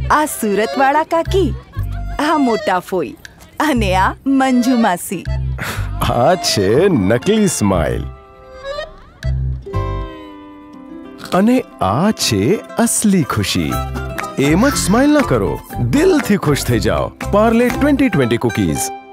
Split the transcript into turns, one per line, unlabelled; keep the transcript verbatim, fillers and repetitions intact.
આ સુરતવાળા કાકી, આ મોટા ફોઈ અને આ મંજુ માસી.
આ છે નકલી સ્માઈલ અને આ છે અસલી ખુશી. એમ જ સ્માઈલ ન કરો, દિલથી ખુશ થઈ જાઓ. Parle twenty twenty cookies.